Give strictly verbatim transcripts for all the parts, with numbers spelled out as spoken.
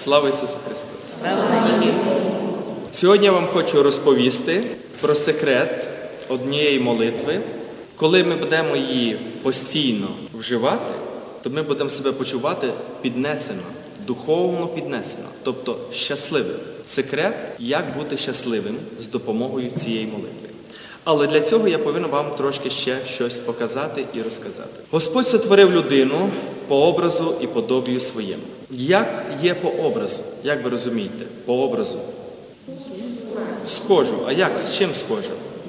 Слава Ісусу Христу! Сьогодні я вам хочу розповісти про секрет однієї молитви. Коли ми будемо її постійно вживати, то ми будемо себе почувати піднесено, духовно піднесено, тобто щасливим. Секрет, як бути щасливим з допомогою цієї молитви. Але для цього я повинен вам трошки ще щось показати і розказати. Господь сотворив людину по образу і подобію своєму. Як є по образу? Як ви розумієте? По образу? Схожу. А як? З чим схожу?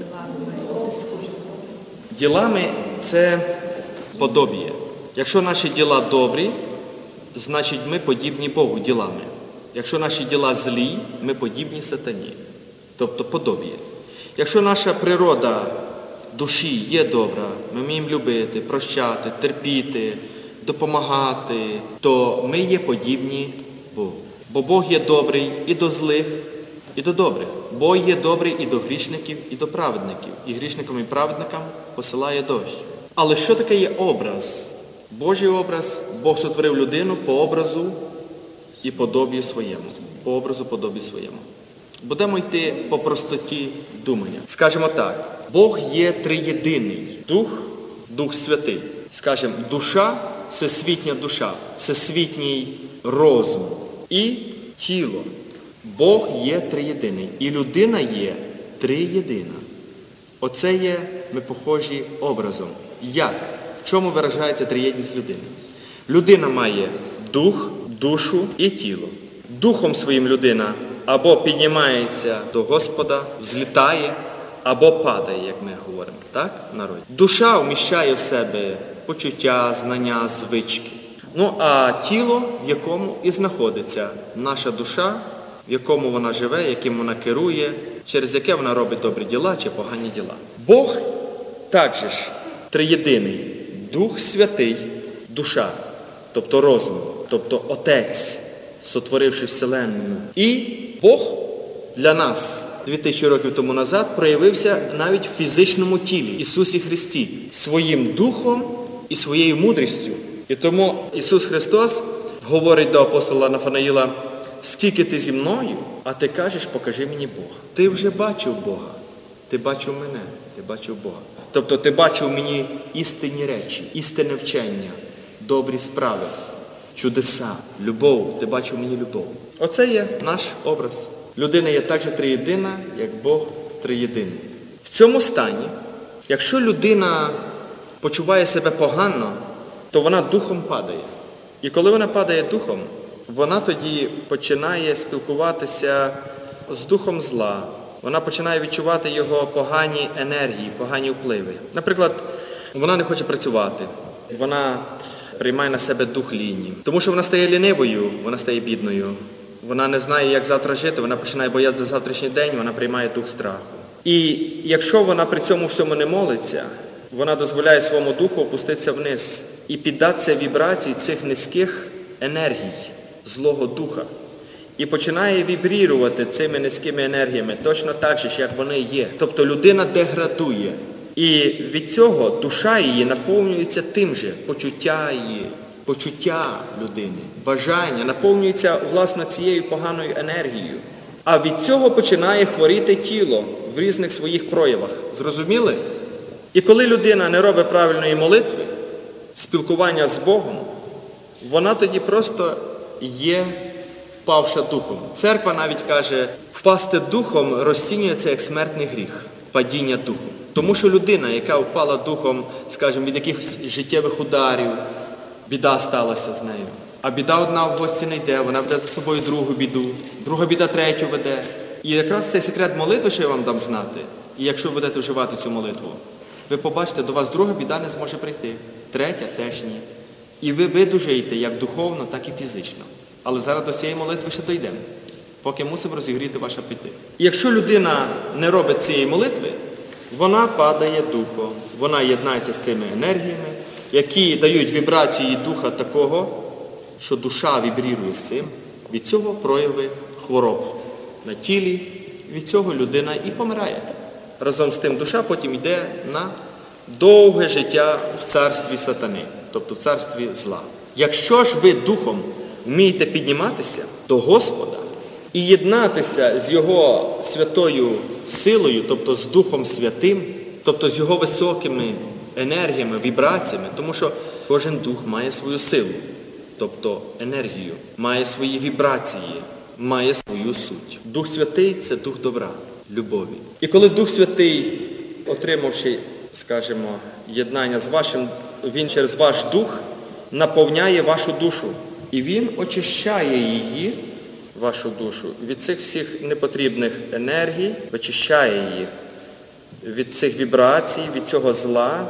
Ділами це подобіє. Якщо наші діла добрі, значить ми подібні Богу ділами. Якщо наші діла злі, ми подібні сатані. Тобто подобіє. Якщо наша природа душі є добра, ми вміємо любити, прощати, терпіти, допомагати, то ми є подібні Богу. Бо Бог є добрий і до злих, і до добрих. Бог є добрий і до грішників, і до праведників. І грішникам, і праведникам посилає дощ. Але що таке є образ? Божий образ, Бог сотворив людину по образу і подобію своєму. По образу, подобію своєму. Будемо йти по простоті думання. Скажемо так, Бог є триєдиний. Дух, Дух Святий. Скажемо, душа, всесвітня душа, всесвітній розум і тіло. Бог є триєдиний. І людина є триєдина. Оце є, ми похожі образом. Як? В чому виражається триєдність людини? Людина має дух, душу і тіло. Духом своїм людина або піднімається до Господа, взлітає, або падає, як ми говоримо, так, в народі. Душа вміщає в себе почуття, знання, звички. Ну, а тіло, в якому і знаходиться наша душа, в якому вона живе, яким вона керує, через яке вона робить добрі діла чи погані діла. Бог також триєдиний. Дух Святий, душа, тобто розум, тобто Отець, сотворивши Вселенну. І Бог для нас дві тисячі років тому назад проявився навіть в фізичному тілі, Ісусі Христі, своїм духом і своєю мудрістю. І тому Ісус Христос говорить до апостола Нафанаїла: скільки ти зі мною, а ти кажеш, покажи мені Бога. Ти вже бачив Бога, ти бачив мене, ти бачив Бога. Тобто ти бачив мені істинні речі, істинне вчення, добрі справи, чудеса, любов, ти бачив мені любов. Оце є наш образ. Людина є так же триєдина, як Бог триєдиний. В цьому стані, якщо людина почуває себе погано, то вона духом падає. І коли вона падає духом, вона тоді починає спілкуватися з духом зла. Вона починає відчувати його погані енергії, погані впливи. Наприклад, вона не хоче працювати. Вона приймає на себе дух лінії. Тому що вона стає лінивою, вона стає бідною. Вона не знає, як завтра жити, вона починає боятися за завтрашній день, вона приймає дух страху. І якщо вона при цьому всьому не молиться, вона дозволяє своєму духу опуститися вниз і піддатися вібрації цих низьких енергій, злого духа. І починає вібрірувати цими низькими енергіями, точно так же, як вони є. Тобто людина деградує. І від цього душа її наповнюється тим же, почуття її, почуття людини, бажання, наповнюється, власне, цією поганою енергією. А від цього починає хворіти тіло в різних своїх проявах. Зрозуміли? І коли людина не робить правильної молитви, спілкування з Богом, вона тоді просто є впавша духом. Церква навіть каже, впасти духом розцінюється як смертний гріх, падіння духом. Тому що людина, яка впала духом, скажімо, від якихось життєвих ударів, біда сталася з нею. А біда одна в гості не йде, вона веде за собою другу біду, друга біда третю веде. І якраз цей секрет молитви, що я вам дам знати, і якщо ви будете вживати цю молитву, ви побачите, до вас друга біда не зможе прийти, третя теж ні. І ви видужаєте як духовно, так і фізично. Але зараз до цієї молитви ще дійдемо, поки мусимо розігріти ваш апетит. І якщо людина не робить цієї молитви, вона падає духом, вона єднається з цими енергіями, які дають вібрації духа такого, що душа вібрірує з цим. Від цього прояви хвороб на тілі, від цього людина і помирає. Разом з тим душа потім йде на довге життя в царстві сатани, тобто в царстві зла. Якщо ж ви духом вмієте підніматися до Господа і єднатися з Його святою силою, тобто з Духом Святим, тобто з Його високими енергіями, вібраціями, тому що кожен дух має свою силу, тобто енергію, має свої вібрації, має свою суть. Дух Святий – це Дух добра, любові. І коли Дух Святий, отримавши, скажімо, єднання з вашим, Він через ваш дух наповняє вашу душу. І Він очищає її, вашу душу, від цих всіх непотрібних енергій, очищає її від цих вібрацій, від цього зла.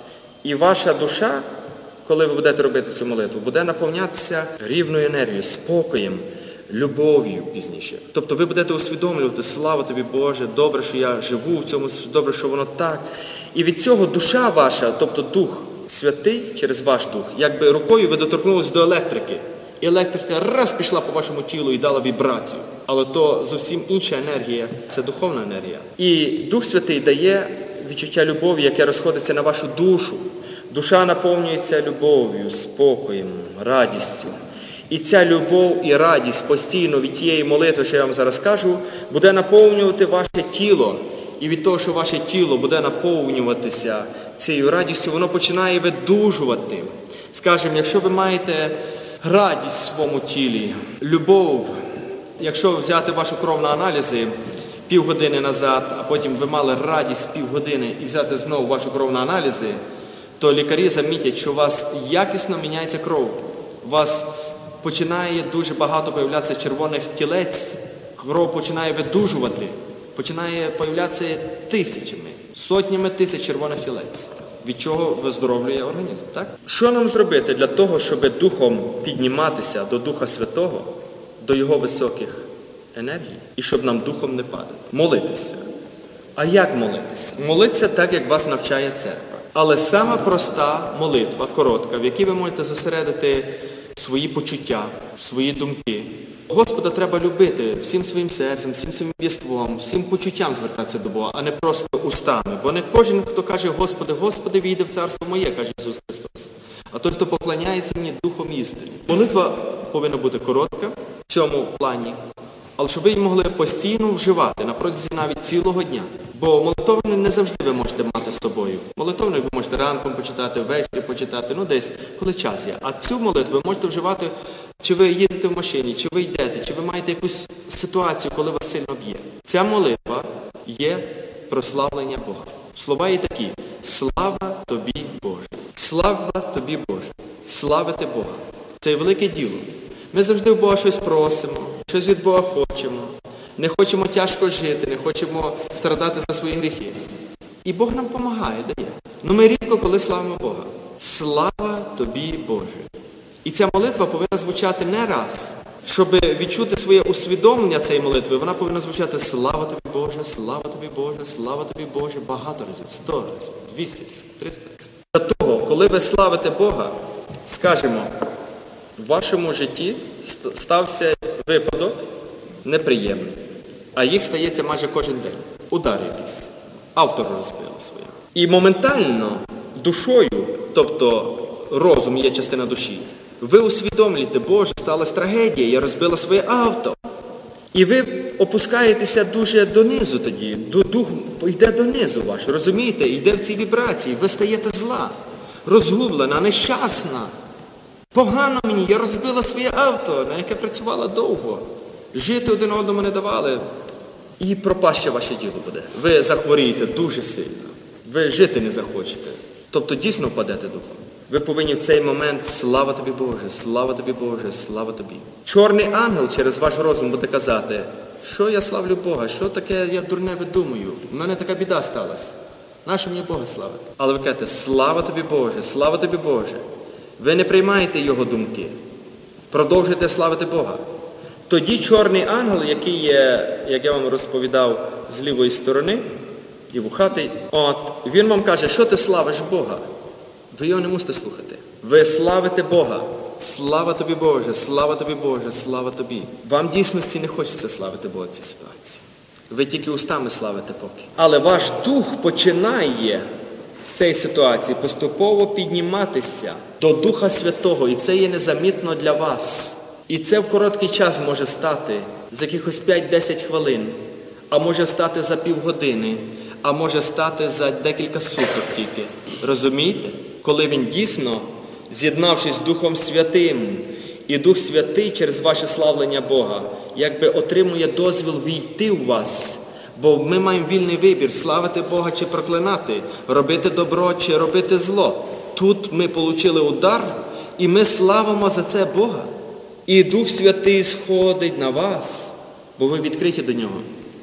І ваша душа, коли ви будете робити цю молитву, буде наповнятися рівною енергією, спокоєм, любов'ю пізніше. Тобто ви будете усвідомлювати: слава тобі, Боже, добре, що я живу в цьому, добре, що воно так. І від цього душа ваша, тобто Дух Святий через ваш дух, якби рукою ви доторкнулись до електрики. І електрика раз пішла по вашому тілу і дала вібрацію. Але то зовсім інша енергія, це духовна енергія. І Дух Святий дає відчуття любові, яке розходиться на вашу душу. Душа наповнюється любов'ю, спокоєм, радістю. І ця любов і радість постійно від тієї молитви, що я вам зараз кажу, буде наповнювати ваше тіло. І від того, що ваше тіло буде наповнюватися цією радістю, воно починає видужувати. Скажімо, якщо ви маєте радість в своєму тілі, любов, якщо взяти вашу кров на аналізи півгодини назад, а потім ви мали радість півгодини і взяти знову вашу кров на аналізи, то лікарі замітять, що у вас якісно міняється кров. У вас починає дуже багато появлятися червоних тілець, кров починає видужувати, починає появлятися тисячами, сотнями тисяч червоних тілець, від чого виздоровлює організм. Так? Що нам зробити для того, щоб духом підніматися до Духа Святого, до Його високих енергій, і щоб нам духом не падати? Молитися. А як молитися? Молитися так, як вас навчає церква. Але сама проста молитва, коротка, в якій ви можете зосередити свої почуття, свої думки. Господа треба любити всім своїм серцем, всім своїм єством, всім почуттям звертатися до Бога, а не просто устами. Бо не кожен, хто каже: Господи, Господи, війди в царство моє, каже Ісус Христос. А той, хто поклоняється мені духом істини. Молитва повинна бути коротка в цьому плані, але щоб ви її могли постійно вживати на протязі навіть цілого дня. Бо молитовник не завжди ви можете мати з собою. Молитовник ви можете ранком почитати, ввечері почитати, ну десь, коли час є. А цю молитву ви можете вживати, чи ви їдете в машині, чи ви йдете, чи ви маєте якусь ситуацію, коли вас сильно б'є. Ця молитва є прославлення Бога. Слова є такі: слава тобі, Боже. Слава тобі, Боже. Славити Бога. Це є велике діло. Ми завжди в Бога щось просимо, щось від Бога хочемо. Не хочемо тяжко жити, не хочемо страдати за свої гріхи. І Бог нам допомагає, дає. Ну ми рідко коли славимо Бога. Слава тобі, Боже. І ця молитва повинна звучати не раз. Щоб відчути своє усвідомлення цієї молитви, вона повинна звучати: слава тобі, Боже, слава тобі, Боже, слава тобі, Боже, багато разів, сто разів, двісті разів, триста разів. Для того, коли ви славите Бога, скажімо, в вашому житті стався випадок неприємний, а їх стається майже кожен день. Удар якийсь, автор розбило своє. І моментально душою, тобто розум є частина душі, ви усвідомлюєте: Боже, сталася трагедія, я розбила своє авто. І ви опускаєтеся дуже донизу тоді, дух йде донизу ваш, розумієте, йде в ці вібрації, ви стаєте зла, розгублена, нещасна. Погано мені, я розбила своє авто, на яке працювала довго. Жити один одному не давали. І пропаще ваше діло буде. Ви захворієте дуже сильно. Ви жити не захочете. Тобто дійсно впадете духом. Ви повинні в цей момент: слава тобі, Боже, слава тобі, Боже, слава тобі. Чорний ангел через ваш розум буде казати: що я славлю Бога, що таке я дурне видумую, у мене така біда сталася. Нащо мені Бога славити? Але ви кажете: слава тобі, Боже, слава тобі, Боже. Ви не приймаєте його думки. Продовжуйте славити Бога. Тоді чорний ангел, який є, як я вам розповідав, з лівої сторони, і вухатий, от, він вам каже: що ти славиш Бога? Ви його не мусите слухати. Ви славите Бога. Слава тобі, Боже, слава тобі, Боже, слава тобі. Вам в дійсності не хочеться славити Бога в цій ситуації. Ви тільки устами славите поки. Але ваш дух починає з цієї ситуації поступово підніматися до Духа Святого. І це є незамітно для вас. І це в короткий час може стати за якихось п'ять-десять хвилин, а може стати за півгодини, а може стати за декілька суток тільки. Розумієте? Коли він дійсно, з'єднавшись з Духом Святим, і Дух Святий через ваше славлення Бога, якби отримує дозвіл війти в вас. Бо ми маємо вільний вибір, славити Бога чи проклинати, робити добро чи робити зло. Тут ми отримали удар, і ми славимо за це Бога. І Дух Святий сходить на вас, бо ви відкриті до Нього.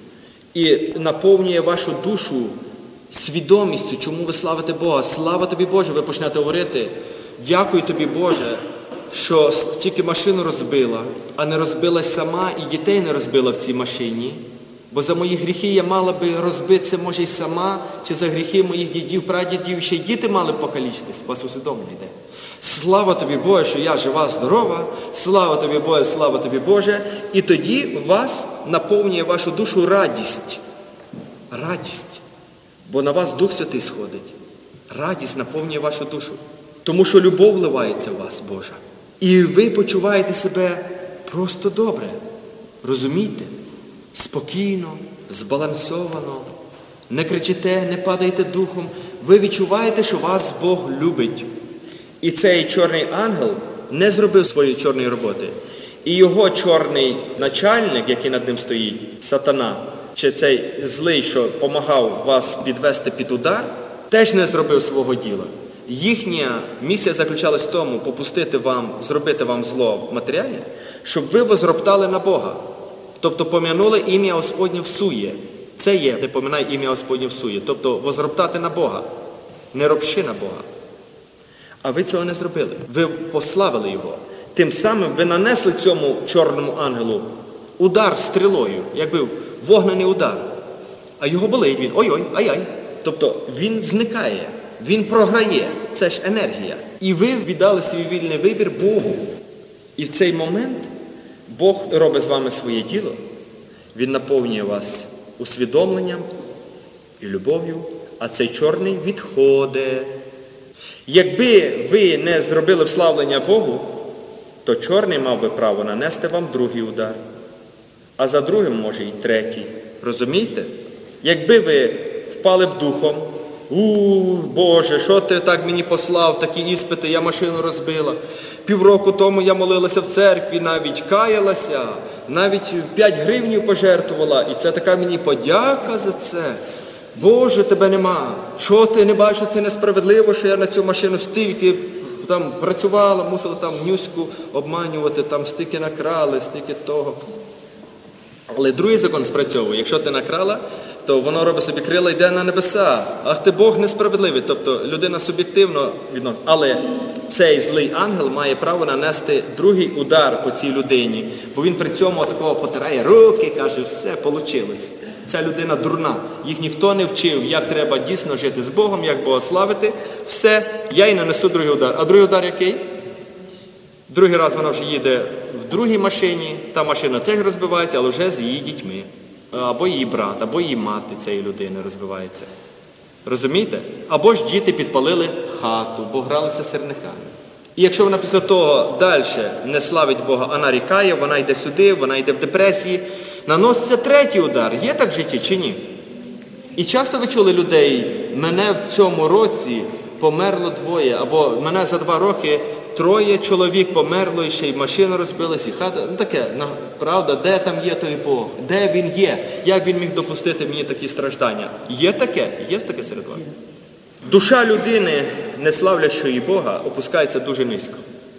І наповнює вашу душу свідомістю, чому ви славите Бога. Слава тобі, Боже, ви почнете говорити, дякую тобі, Боже, що тільки машину розбила, а не розбилась сама і дітей не розбила в цій машині. Бо за мої гріхи я мала би розбитися, може, й сама, чи за гріхи моїх дідів, прадідів, ще й діти мали б покалічитись. У вас усвідомлення йде. Слава тобі, Боже, що я жива, здорова. Слава тобі, Боже, слава тобі, Боже. І тоді вас наповнює вашу душу радість. Радість. Бо на вас Дух Святий сходить. Радість наповнює вашу душу. Тому що любов вливається в вас, Божа. І ви почуваєте себе просто добре. Розумієте? Спокійно, збалансовано. Не кричите, не падаєте духом. Ви відчуваєте, що вас Бог любить. І цей чорний ангел не зробив своєї чорної роботи. І його чорний начальник, який над ним стоїть, сатана, чи цей злий, що допомагав вас підвести під удар, теж не зробив свого діла. Їхня місія заключалась в тому, попустити вам, зробити вам зло в матеріалі, щоб ви возроптали на Бога. Тобто пом'янули ім'я Господнє всує. Це є, не поминай ім'я Господнє всує. Тобто возроптати на Бога. Не ропщи на Бога. А ви цього не зробили. Ви пославили його. Тим самим ви нанесли цьому чорному ангелу удар стрілою, якби вогнений удар. А його болить він. Ой-ой, ай-ай. Тобто він зникає. Він програє. Це ж енергія. І ви віддали свій вільний вибір Богу. І в цей момент Бог робить з вами своє діло. Він наповнює вас усвідомленням і любов'ю, а цей чорний відходить. Якби ви не зробили вславлення Богу, то чорний мав би право нанести вам другий удар. А за другим, може, і третій. Розумієте? Якби ви впали б духом, у Боже, що ти так мені послав, такі іспити, я машину розбила. Півроку тому я молилася в церкві, навіть каялася, навіть п'ять гривнів пожертвувала. І це така мені подяка за це. Боже, тебе нема. Що ти не бачиш, що це несправедливо, що я на цю машину стільки там працювала, мусила там нюську обманювати, там стільки накрали, стільки того. Але другий закон спрацьовує. Якщо ти накрала, то воно робить собі крила, йде на небеса. Ах ти Бог несправедливий. Тобто людина суб'єктивно відносить. Але цей злий ангел має право нанести другий удар по цій людині. Бо він при цьому такого потирає руки, каже, все, вийшло. Ця людина дурна. Їх ніхто не вчив, як треба дійсно жити з Богом, як Бога славити. Все, я їй нанесу другий удар. А другий удар який? Другий раз вона вже їде в другій машині, та машина теж розбивається, але вже з її дітьми. Або її брат, або її мати цієї людини розбивається. Розумієте? Або ж діти підпалили хату, бо гралися сірниками. І якщо вона після того далі не славить Бога, а нарікає, вона йде сюди, вона йде в депресії, наноситься третій удар. Є так в житті чи ні? І часто ви чули людей, мене в цьому році померло двоє, або мене за два роки троє чоловік померло, і ще й машина розбилась, і хата. Ну таке, правда, де там є той Бог? Де він є? Як він міг допустити мені такі страждання? Є таке? Є таке серед вас? Душа людини, не славлячої Бога, опускається дуже низько.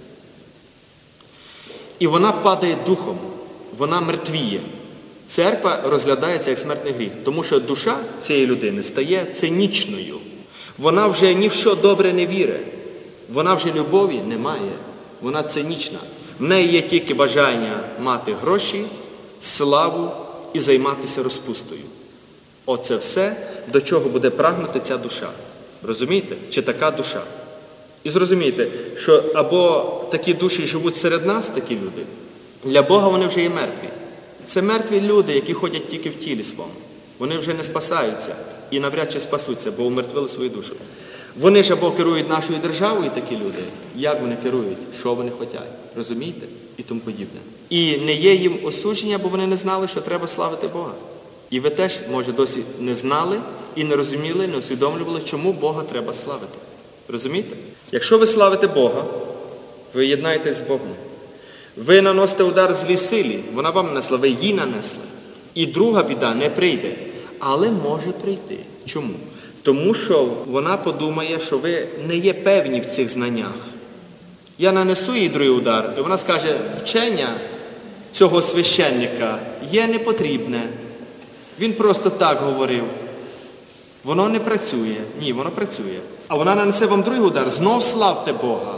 І вона падає духом, вона мертвіє. Церква розглядається як смертний гріх, тому що душа цієї людини стає цинічною. Вона вже ні в що добре не вірить. Вона вже любові не має. Вона цинічна. В неї є тільки бажання мати гроші, славу і займатися розпустою. Оце все, до чого буде прагнути ця душа. Розумієте? Чи така душа? І зрозумійте, що або такі душі живуть серед нас, такі люди, для Бога вони вже є мертві. Це мертві люди, які ходять тільки в тілі своєму. Вони вже не спасаються і навряд чи спасуться, бо умертвили свою душу. Вони ж або керують нашою державою, такі люди. Як вони керують? Що вони хочуть? Розумієте? І тому подібне. І не є їм осудження, бо вони не знали, що треба славити Бога. І ви теж, може, досі не знали і не розуміли, не усвідомлювали, чому Бога треба славити. Розумієте? Якщо ви славите Бога, ви єднаєтесь з Богом. Ви наносите удар злій силі, вона вам нанесла, ви їй нанесли. І друга біда не прийде, але може прийти. Чому? Тому що вона подумає, що ви не є певні в цих знаннях. Я нанесу їй другий удар, і вона скаже, вчення цього священника є непотрібне. Він просто так говорив. Воно не працює. Ні, воно працює. А вона нанесе вам другий удар, знов славте Бога.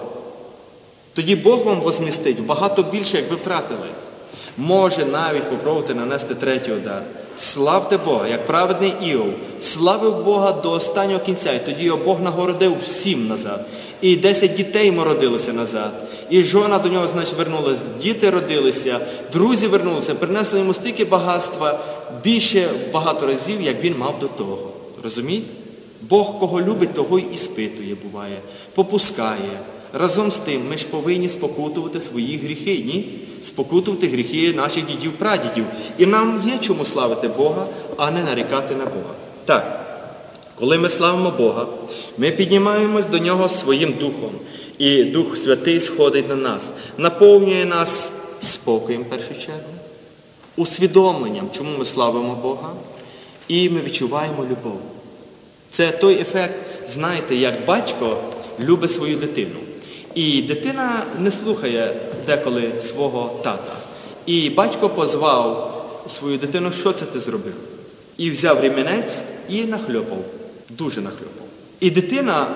Тоді Бог вам возмістить багато більше, як ви втратили. Може навіть попробувати нанести третій удар. Славте Бога, як праведний Іов. Славив Бога до останнього кінця. І тоді його Бог нагородив всім назад. І десять дітей йому родилося назад. І жона до нього, значить, вернулася. Діти родилися, друзі вернулися, принесли йому стільки багатства, більше багато разів, як він мав до того. Розумієте? Бог, кого любить, того й іспитує, буває, попускає. Разом з тим, ми ж повинні спокутувати свої гріхи, ні? Спокутувати гріхи наших дідів-прадідів. І нам є чому славити Бога, а не нарікати на Бога. Так, коли ми славимо Бога, ми піднімаємось до Нього своїм Духом. І Дух Святий сходить на нас, наповнює нас спокоєм, в першу чергу, усвідомленням, чому ми славимо Бога, і ми відчуваємо любов. Це той ефект, знаєте, як батько любить свою дитину. І дитина не слухає деколи свого тата. І батько позвав свою дитину, що це ти зробив? І взяв ремінець і нахльопав. Дуже нахльопав. І дитина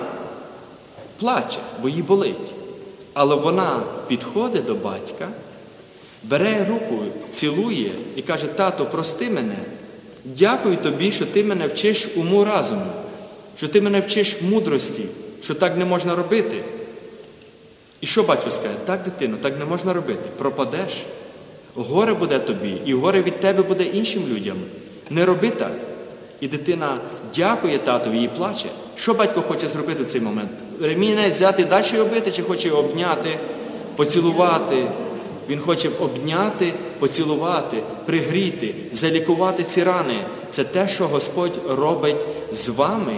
плаче, бо їй болить. Але вона підходить до батька, бере руку, цілує і каже, тато, прости мене, дякую тобі, що ти мене вчиш уму разуму, що ти мене вчиш мудрості, що так не можна робити. І що батько скаже? Так, дитино, так не можна робити. Пропадеш. Горе буде тобі, і горе від тебе буде іншим людям. Не роби так. І дитина дякує татові і плаче. Що батько хоче зробити в цей момент? Ремінець взяти, далі його бити, чи хоче обняти, поцілувати? Він хоче обняти, поцілувати, пригріти, залікувати ці рани. Це те, що Господь робить з вами,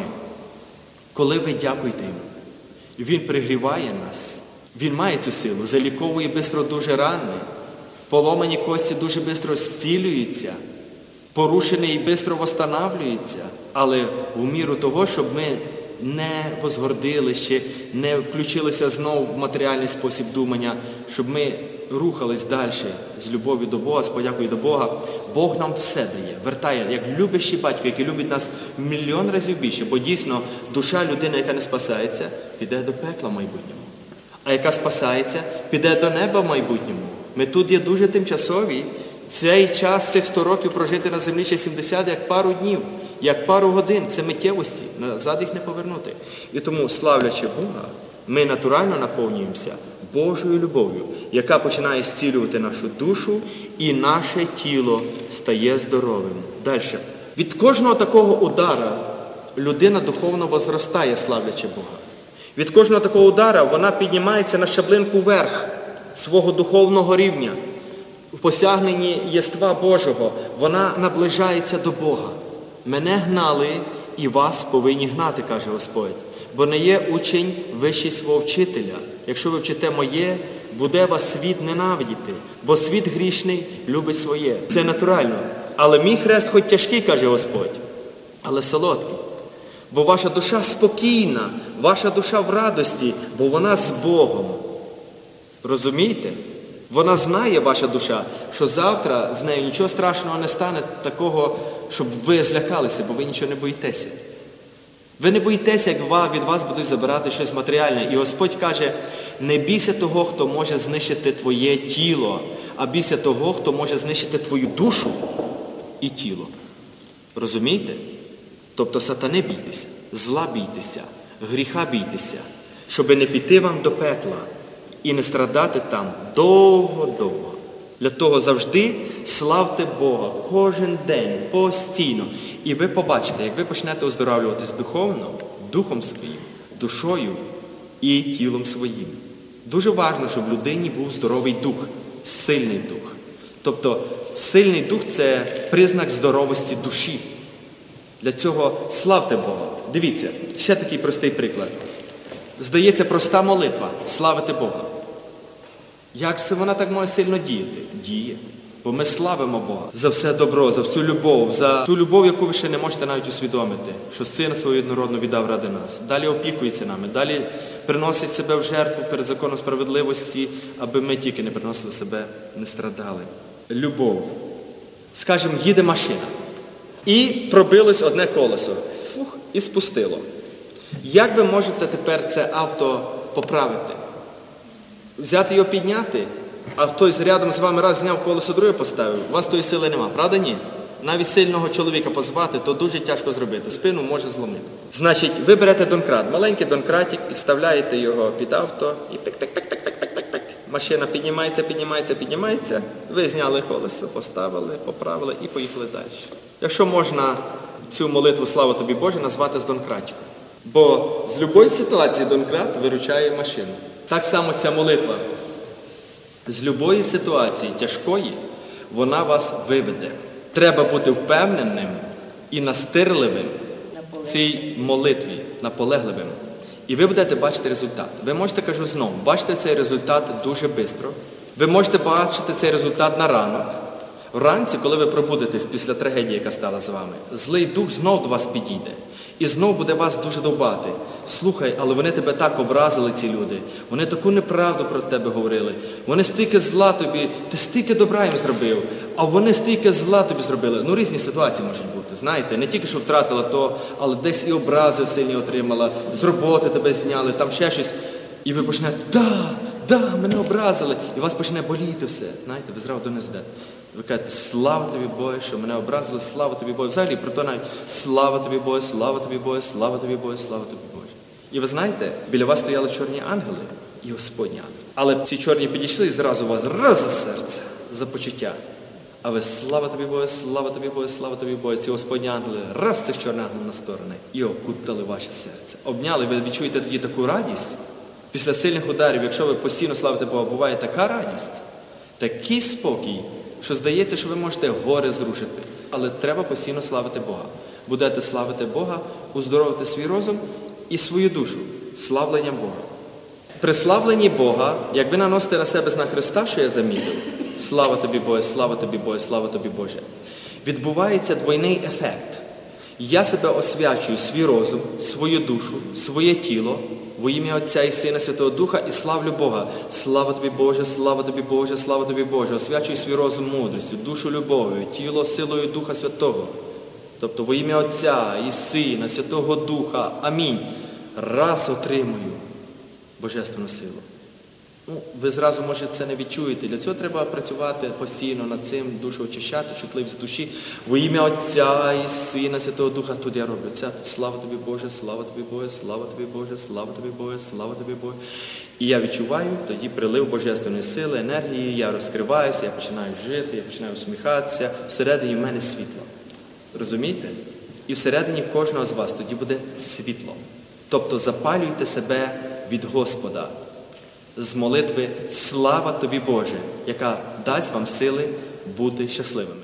коли ви дякуєте Йому. Він пригріває нас. Він має цю силу, заліковує швидко дуже рани. Поломані кості дуже швидко зцілюються. Порушений швидко восстанавлюється. Але в міру того, щоб ми не возгордилися, не включилися знову в матеріальний спосіб думання, щоб ми рухались далі з любов'ю до Бога, з подякою до Бога, Бог нам все дає, вертає, як любящий батько, який любить нас мільйон разів більше, бо дійсно душа людини, яка не спасається, піде до пекла в майбутньому. А яка спасається, піде до неба в майбутньому. Ми тут є дуже тимчасові. Цей час, цих сто років прожити на землі ще сімдесят, як пару днів, як пару годин. Це миттєвості, назад їх не повернути. І тому, славлячи Бога, ми натурально наповнюємося Божою любов'ю, яка починає зцілювати нашу душу, і наше тіло стає здоровим. Далі. Від кожного такого удара людина духовно возростає, славлячи Бога. Від кожного такого удара вона піднімається на щаблинку вверх свого духовного рівня. В посягненні єства Божого вона наближається до Бога. Мене гнали, і вас повинні гнати, каже Господь. Бо не є учень вищий свого вчителя. Якщо ви вчите моє, буде вас світ ненавидіти, бо світ грішний любить своє. Це натурально. Але мій хрест хоч тяжкий, каже Господь, але солодкий. Бо ваша душа спокійна, ваша душа в радості, бо вона з Богом. Розумієте? Вона знає, ваша душа, що завтра з нею нічого страшного не стане такого, щоб ви злякалися, бо ви нічого не боїтеся. Ви не боїтеся, як від вас будуть забирати щось матеріальне. І Господь каже, не бійся того, хто може знищити твоє тіло, а бійся того, хто може знищити твою душу і тіло. Розумієте? Тобто сатани бійтеся, зла бійтеся, гріха бійтеся, щоб не піти вам до пекла і не страдати там довго-довго. Для того завжди славте Бога кожен день, постійно. І ви побачите, як ви почнете оздоровлюватись духовно, духом своїм, душою і тілом своїм. Дуже важливо, щоб в людині був здоровий дух, сильний дух. Тобто сильний дух – це признак здоровості душі. Для цього славте Бога. Дивіться, ще такий простий приклад. Здається, проста молитва – славити Бога. Як це вона так може сильно діяти? Діє. Бо ми славимо Бога за все добро, за всю любов, за ту любов, яку ви ще не можете навіть усвідомити, що Сина свого єдинородного віддав ради нас. Далі опікується нами, далі приносить себе в жертву перед законом справедливості, аби ми тільки не приносили себе, не страдали. Любов. Скажімо, їде машина. І пробилось одне колесо. Фух, і спустило. Як ви можете тепер це авто поправити? Взяти його підняти? А хтось рядом з вами раз зняв колесо, друге поставив, у вас тої сили нема, правда ні? Навіть сильного чоловіка позвати, то дуже тяжко зробити, спину може зломити. Значить, ви берете донкрат, маленький донкратик, підставляєте його під авто і пик-пик-пик-пик-пик-пик-пик. Машина піднімається, піднімається, піднімається, ви зняли колесо, поставили, поправили і поїхали далі. Якщо можна цю молитву «Слава тобі Боже» назвати з донкратиком. Бо з будь-якої ситуації донкрат виручає машину. Так само ця молитва. З будь-якої ситуації тяжкої вона вас виведе. Треба бути впевненим і настирливим в цій молитві, наполегливим. І ви будете бачити результат. Ви можете, кажу знову, бачити цей результат дуже швидко. Ви можете бачити цей результат на ранок. Вранці, коли ви пробудетесь після трагедії, яка стала з вами, злий дух знов до вас підійде. І знов буде вас дуже довбати. Слухай, але вони тебе так образили, ці люди. Вони таку неправду про тебе говорили. Вони стільки зла тобі, ти стільки добра їм зробив, а вони стільки зла тобі зробили. Ну, різні ситуації можуть бути, знаєте. Не тільки, що втратила то, але десь і образи сильні отримала, з роботи тебе зняли, там ще щось. І ви почнете, да, да, мене образили. І вас почне боліти все. Знаєте, ви зразу донесете. Ви кажете, слава тобі, Боже, що мене образили, слава тобі, Боже. Взагалі, про то навіть, слава тобі, Боже, слава тобі, Боже, слава тобі, Боже, слава тобі, Боже. І ви знаєте, біля вас стояли чорні ангели і Господні ангели. Але ці чорні підійшли і зразу у вас раз за серце, за почуття. А ви, слава тобі, Боже, слава тобі, Боже, слава тобі, Боже. Ці Господні ангели, раз цих чорних ангелів на сторони і окутали ваше серце. Обняли, ви відчуєте тоді таку радість. Після сильних ударів, якщо ви постійно славите Бога, буває така радість, такий спокій, що здається, що ви можете горе зрушити. Але треба постійно славити Бога. Будете славити Бога, уздоровити свій розум і свою душу. Славленням Бога. При славленні Бога, як ви наносите на себе знак Христа, що я замітив, слава тобі, Боже, слава тобі, Боже, слава тобі, Боже, відбувається двойний ефект. Я себе освячую, свій розум, свою душу, своє тіло, во ім'я Отця і Сина Святого Духа і славлю Бога. Слава тобі, Боже, слава тобі, Боже, слава тобі, Боже. Освячую свій розум мудрістю, душу любов'ю, тіло силою Духа Святого. Тобто во ім'я Отця і Сина, Святого Духа. Амінь. Раз отримую божественну силу. Ну, ви зразу, може, це не відчуєте. Для цього треба працювати постійно над цим, душу очищати, чутливість душі. Во ім'я Отця і Сина, Святого Духа. Тут я роблю це. Слава тобі, Боже, слава тобі, Боже, слава тобі, Боже, слава тобі, Боже, слава тобі, Боже. І я відчуваю тоді прилив божественної сили, енергії, я розкриваюся, я починаю жити, я починаю усміхатися. Всередині в мене світло. Розумієте? І всередині кожного з вас тоді буде світло. Тобто запалюйте себе від Господа. З молитви «Слава тобі, Боже», яка дасть вам сили бути щасливими.